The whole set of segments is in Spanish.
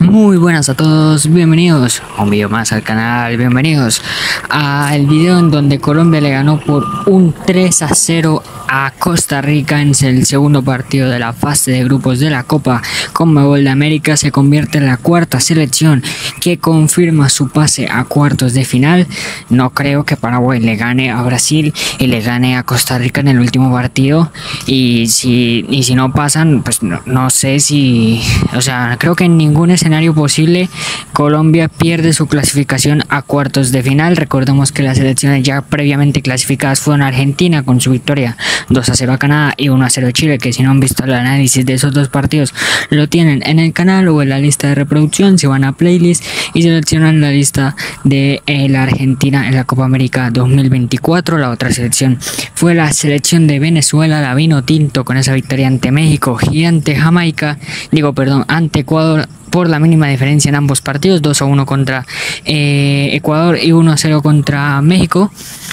Muy buenas a todos, bienvenidos a un video más al canal, bienvenidos al video en donde Colombia le ganó por un 3-0 a Costa Rica en el segundo partido de la fase de grupos de la Copa Conmebol de América. Se convierte en la cuarta selección que confirma su pase a cuartos de final. No creo que Paraguay le gane a Brasil y le gane a Costa Rica en el último partido, y si no pasan, pues no sé si, o sea, creo que en ningún escenario posible Colombia pierde su clasificación a cuartos de final. Recordemos que las selecciones ya previamente clasificadas fueron Argentina con su victoria 2-0 a Canadá y 1-0 a Chile, que si no han visto el análisis de esos dos partidos lo tienen en el canal o en la lista de reproducción. Si van a playlist y seleccionan la lista de la Argentina en la Copa América 2024, la otra selección fue la selección de Venezuela, la vino tinto, con esa victoria ante México y ante ante Ecuador por la mínima diferencia en ambos partidos, 2-1 contra Ecuador y 1-0 contra México,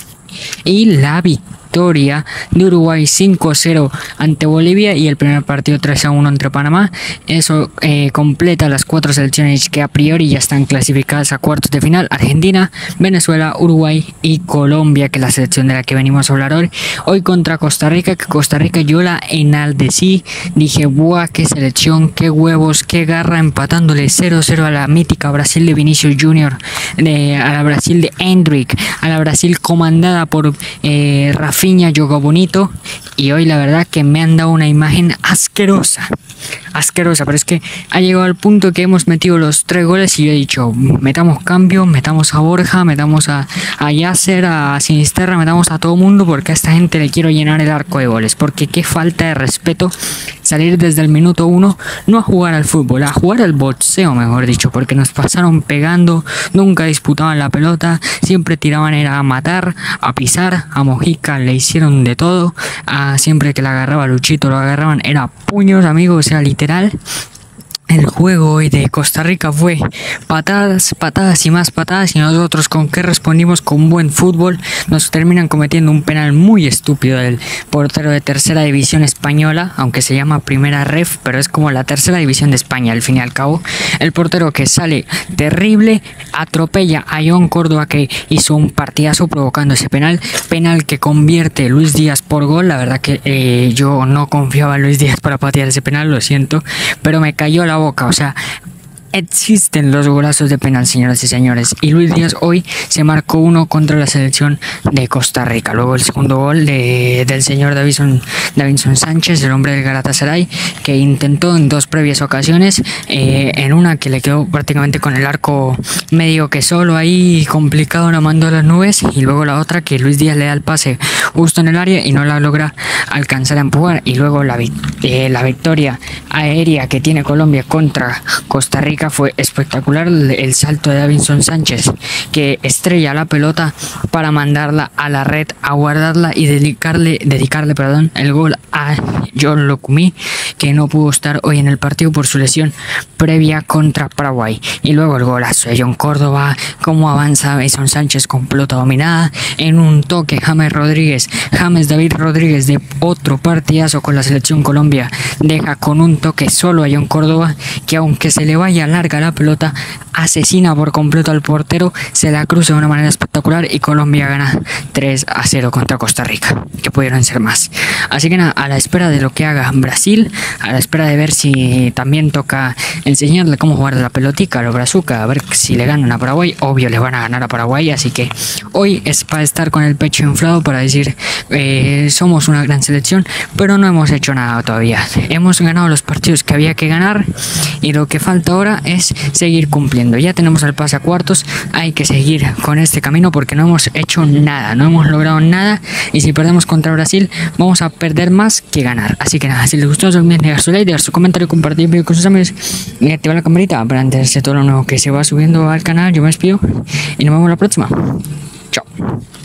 y la victoria de Uruguay 5-0 ante Bolivia y el primer partido 3-1 entre Panamá. Eso completa las cuatro selecciones que a priori ya están clasificadas a cuartos de final: Argentina, Venezuela, Uruguay y Colombia, que es la selección de la que venimos a hablar hoy contra Costa Rica, que Costa Rica yo la enaltecí, dije buah, qué selección, qué huevos, qué garra, empatándole 0-0 a la mítica Brasil de Vinicius Junior, a la Brasil de Endrick, a la Brasil comandada por Rafinha, jugó bonito, y hoy la verdad que me han dado una imagen asquerosa, pero es que ha llegado al punto que hemos metido los 3 goles y yo he dicho, metamos cambio, metamos a Borja, metamos a Yasser, a Sinisterra, metamos a todo mundo, porque a esta gente le quiero llenar el arco de goles, porque qué falta de respeto salir desde el minuto 1, no a jugar al fútbol, a jugar al boxeo, mejor dicho, porque nos pasaron pegando, nunca disputaban la pelota, siempre tiraban era a matar, a pisar, a Mojica le hicieron de todo, siempre que la agarraba Luchito lo agarraban, era puños, amigos, o sea, literal. El juego hoy de Costa Rica fue patadas, patadas y más patadas, y nosotros con qué respondimos: con buen fútbol. Nos terminan cometiendo un penal muy estúpido del portero de tercera división española, aunque se llama primera ref, pero es como la tercera división de España al fin y al cabo. El portero que sale terrible, atropella a John Córdoba, que hizo un partidazo provocando ese penal que convierte Luis Díaz por gol. La verdad que yo no confiaba en Luis Díaz para patear ese penal, lo siento, pero me cayó la boca, o sea, existen los golazos de penal, señoras y señores, y Luis Díaz hoy se marcó uno contra la selección de Costa Rica. Luego el segundo gol del señor Davinson Sánchez, el hombre del Galatasaray, que intentó en 2 previas ocasiones, en una que le quedó prácticamente con el arco medio que solo, ahí complicado, la mandó a las nubes, y luego la otra que Luis Díaz le da el pase justo en el área y no la logra alcanzar a empujar, y luego la victoria aérea que tiene Colombia contra Costa Rica fue espectacular. El salto de Davinson Sánchez, que estrella la pelota para mandarla a la red, a guardarla y dedicarle el gol a John Locumí, que no pudo estar hoy en el partido por su lesión previa contra Paraguay. Y luego el golazo de John Córdoba, cómo avanza Davinson Sánchez con pelota dominada, en un toque James David Rodríguez de otro partidazo con la selección Colombia, deja con un toque solo a John Córdoba, que aunque se le vaya larga la pelota, asesina por completo al portero, se la cruza de una manera espectacular y Colombia gana 3-0 contra Costa Rica, que pudieron ser más. Así que nada, a la espera de lo que haga Brasil, a la espera de ver si también toca enseñarle cómo jugar la pelotica a los brazucas, a ver si le ganan a Paraguay. Obvio les van a ganar a Paraguay, así que hoy es para estar con el pecho inflado, para decir somos una gran selección, pero no hemos hecho nada todavía. Hemos ganado los partidos que había que ganar y lo que falta ahora es seguir cumpliendo. Ya tenemos el pase a cuartos, hay que seguir con este camino porque no hemos hecho nada, no hemos logrado nada, y si perdemos contra Brasil vamos a perder más que ganar. Así que nada, si les gustó, no olviden dejar su like, dejar su comentario, compartir el video con sus amigos y activar la campanita para enterarse de todo lo nuevo que se va subiendo al canal. Yo me despido y nos vemos la próxima. Chao.